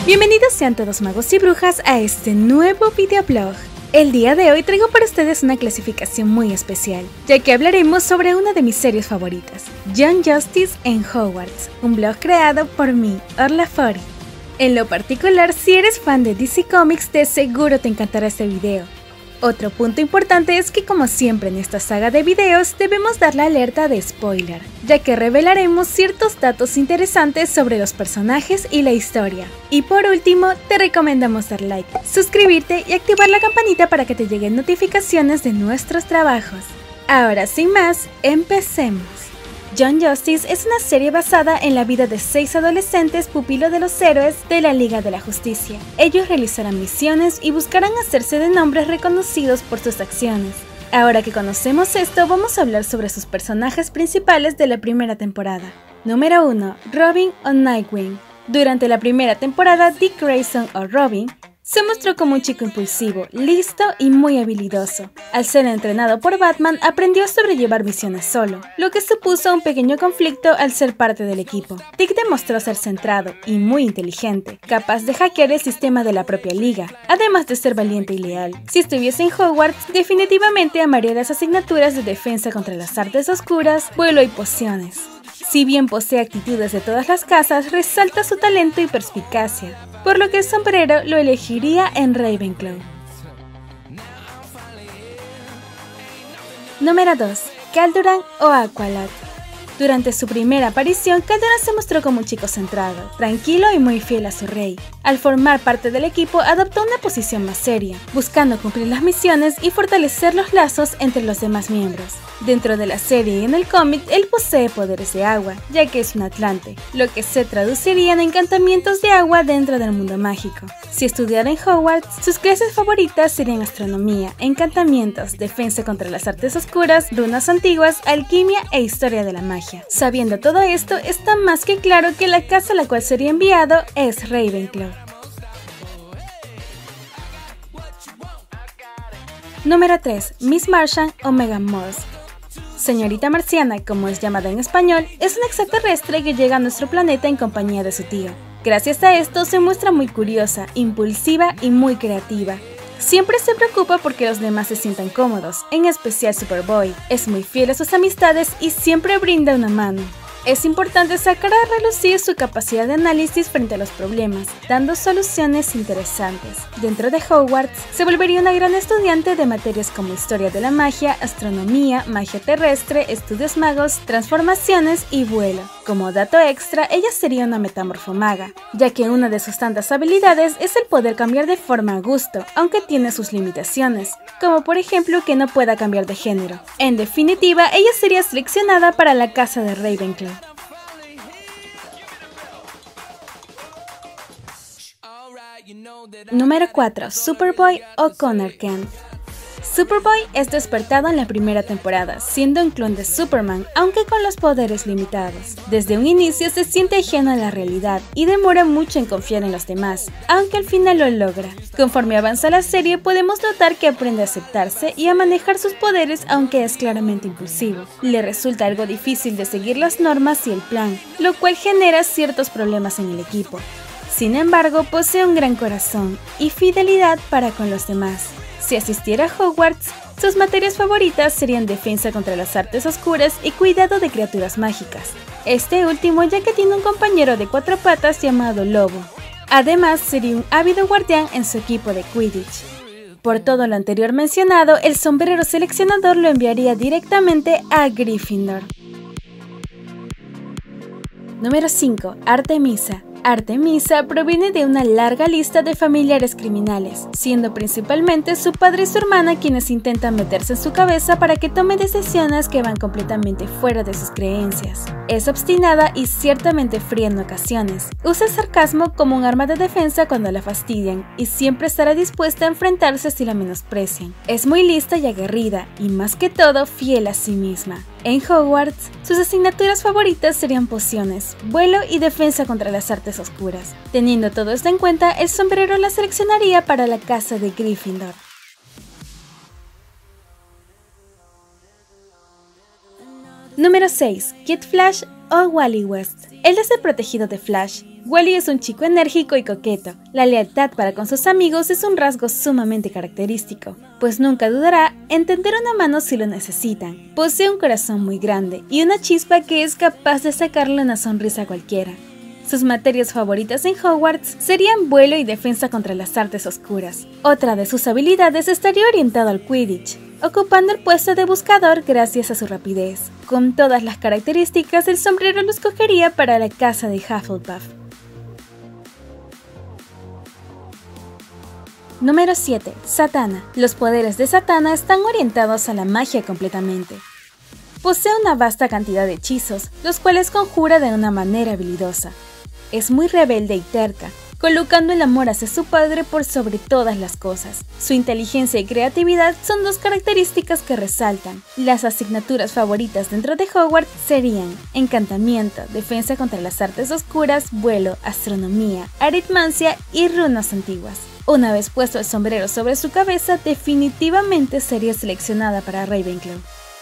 Bienvenidos sean todos magos y brujas a este nuevo videoblog. El día de hoy traigo para ustedes una clasificación muy especial, ya que hablaremos sobre una de mis series favoritas, Young Justice en Hogwarts, un blog creado por mí, Orla Fori. En lo particular, si eres fan de DC Comics, de seguro te encantará este video. Otro punto importante es que, como siempre en esta saga de videos, debemos dar la alerta de spoiler, ya que revelaremos ciertos datos interesantes sobre los personajes y la historia. Y por último, te recomendamos dar like, suscribirte y activar la campanita para que te lleguen notificaciones de nuestros trabajos. Ahora sin más, empecemos. Young Justice es una serie basada en la vida de 6 adolescentes pupilos de los héroes de la Liga de la Justicia. Ellos realizarán misiones y buscarán hacerse de nombres reconocidos por sus acciones. Ahora que conocemos esto, vamos a hablar sobre sus personajes principales de la primera temporada. Número 1. Robin o Nightwing. Durante la primera temporada, Dick Grayson o Robin se mostró como un chico impulsivo, listo y muy habilidoso. Al ser entrenado por Batman, aprendió a sobrellevar misiones solo, lo que supuso un pequeño conflicto al ser parte del equipo. Dick demostró ser centrado y muy inteligente, capaz de hackear el sistema de la propia liga, además de ser valiente y leal. Si estuviese en Hogwarts, definitivamente amaría las asignaturas de defensa contra las artes oscuras, vuelo y pociones. Si bien posee actitudes de todas las casas, resalta su talento y perspicacia, por lo que el sombrero lo elegiría en Ravenclaw. Número 2. Calduran o Aqualad. Durante su primera aparición, Calduran se mostró como un chico centrado, tranquilo y muy fiel a su rey. Al formar parte del equipo, adoptó una posición más seria, buscando cumplir las misiones y fortalecer los lazos entre los demás miembros. Dentro de la serie y en el cómic, él posee poderes de agua, ya que es un atlante, lo que se traduciría en encantamientos de agua dentro del mundo mágico. Si estudiara en Hogwarts, sus clases favoritas serían astronomía, encantamientos, defensa contra las artes oscuras, runas antiguas, alquimia e historia de la magia. Sabiendo todo esto, está más que claro que la casa a la cual sería enviado es Ravenclaw. Número 3. Miss Martian o Megan Morse. Señorita Marciana, como es llamada en español, es una extraterrestre que llega a nuestro planeta en compañía de su tío. Gracias a esto se muestra muy curiosa, impulsiva y muy creativa. Siempre se preocupa porque los demás se sientan cómodos, en especial Superboy. Es muy fiel a sus amistades y siempre brinda una mano. Es importante sacar a relucir su capacidad de análisis frente a los problemas, dando soluciones interesantes. Dentro de Hogwarts, se volvería una gran estudiante de materias como historia de la magia, astronomía, magia terrestre, estudios magos, transformaciones y vuelo. Como dato extra, ella sería una metamorfomaga, ya que una de sus tantas habilidades es el poder cambiar de forma a gusto, aunque tiene sus limitaciones, como por ejemplo que no pueda cambiar de género. En definitiva, ella sería seleccionada para la casa de Ravenclaw. Número 4. Superboy o Connor Kent. Superboy es despertado en la primera temporada, siendo un clon de Superman, aunque con los poderes limitados. Desde un inicio se siente ajeno a la realidad y demora mucho en confiar en los demás, aunque al final lo logra. Conforme avanza la serie, podemos notar que aprende a aceptarse y a manejar sus poderes, aunque es claramente impulsivo. Le resulta algo difícil de seguir las normas y el plan, lo cual genera ciertos problemas en el equipo. Sin embargo, posee un gran corazón y fidelidad para con los demás. Si asistiera a Hogwarts, sus materias favoritas serían defensa contra las artes oscuras y cuidado de criaturas mágicas. Este último ya que tiene un compañero de 4 patas llamado Lobo. Además, sería un ávido guardián en su equipo de Quidditch. Por todo lo anterior mencionado, el sombrero seleccionador lo enviaría directamente a Gryffindor. Número 5. Artemisa. Artemisa proviene de una larga lista de familiares criminales, siendo principalmente su padre y su hermana quienes intentan meterse en su cabeza para que tome decisiones que van completamente fuera de sus creencias. Es obstinada y ciertamente fría en ocasiones. Usa el sarcasmo como un arma de defensa cuando la fastidian y siempre estará dispuesta a enfrentarse si la menosprecian. Es muy lista y aguerrida y más que todo fiel a sí misma. En Hogwarts, sus asignaturas favoritas serían pociones, vuelo y defensa contra las artes oscuras. Teniendo todo esto en cuenta, el sombrero la seleccionaría para la casa de Gryffindor. Número 6. Kid Flash o Wally West. Él es el protegido de Flash, Wally es un chico enérgico y coqueto. La lealtad para con sus amigos es un rasgo sumamente característico, pues nunca dudará en tender una mano si lo necesitan. Posee un corazón muy grande y una chispa que es capaz de sacarle una sonrisa a cualquiera. Sus materias favoritas en Hogwarts serían vuelo y defensa contra las artes oscuras. Otra de sus habilidades estaría orientado al Quidditch, ocupando el puesto de buscador gracias a su rapidez. Con todas las características, el sombrero lo escogería para la casa de Hufflepuff. Número 7. Zatanna. Los poderes de Zatanna están orientados a la magia completamente. Posee una vasta cantidad de hechizos, los cuales conjura de una manera habilidosa. Es muy rebelde y terca, colocando el amor hacia su padre por sobre todas las cosas. Su inteligencia y creatividad son dos características que resaltan. Las asignaturas favoritas dentro de Hogwarts serían encantamiento, defensa contra las artes oscuras, vuelo, astronomía, aritmancia y runas antiguas. Una vez puesto el sombrero sobre su cabeza, definitivamente sería seleccionada para Ravenclaw.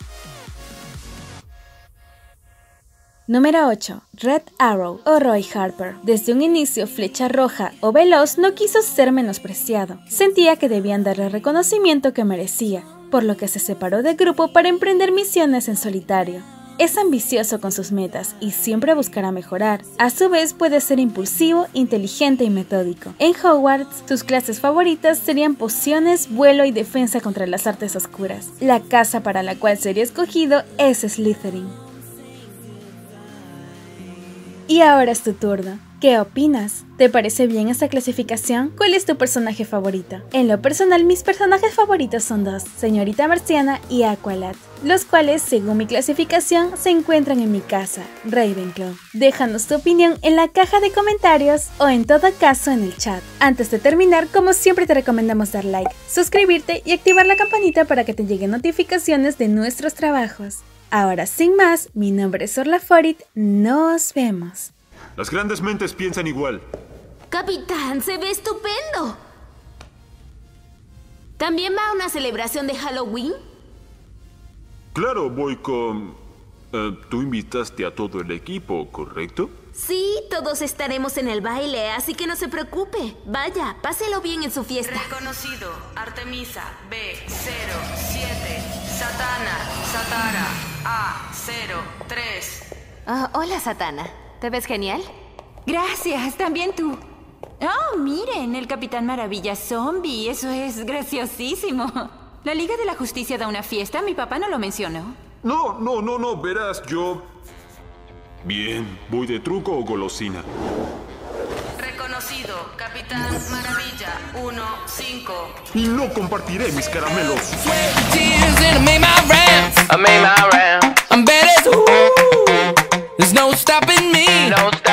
Número 8. Red Arrow o Roy Harper. Desde un inicio, Flecha Roja o Veloz no quiso ser menospreciado. Sentía que debían darle el reconocimiento que merecía, por lo que se separó del grupo para emprender misiones en solitario. Es ambicioso con sus metas y siempre buscará mejorar. A su vez puede ser impulsivo, inteligente y metódico. En Hogwarts, sus clases favoritas serían pociones, vuelo y defensa contra las artes oscuras. La casa para la cual sería escogido es Slytherin. Y ahora es tu turno. ¿Qué opinas? ¿Te parece bien esta clasificación? ¿Cuál es tu personaje favorito? En lo personal, mis personajes favoritos son dos, Señorita Marciana y Aqualad, los cuales, según mi clasificación, se encuentran en mi casa, Ravenclaw. Déjanos tu opinión en la caja de comentarios o en todo caso en el chat. Antes de terminar, como siempre te recomendamos dar like, suscribirte y activar la campanita para que te lleguen notificaciones de nuestros trabajos. Ahora sin más, mi nombre es Orla Forit, nos vemos. Las grandes mentes piensan igual. Capitán, se ve estupendo. ¿También va a una celebración de Halloween? Claro, voy con... tú invitaste a todo el equipo, ¿correcto? Sí, todos estaremos en el baile, así que no se preocupe. Vaya, páselo bien en su fiesta. Reconocido, Artemisa, B07, Zatanna, Zatara, A03. Hola, Zatanna. ¿Te ves genial? Gracias, también tú. Oh, miren, el Capitán Maravilla Zombie, eso es graciosísimo. ¿La Liga de la Justicia da una fiesta? Mi papá no lo mencionó. No, verás, yo... Bien, ¿voy de truco o golosina? Reconocido, Capitán Maravilla 15. Y no compartiré mis caramelos. I'm bad as ooh. There's no stopping me.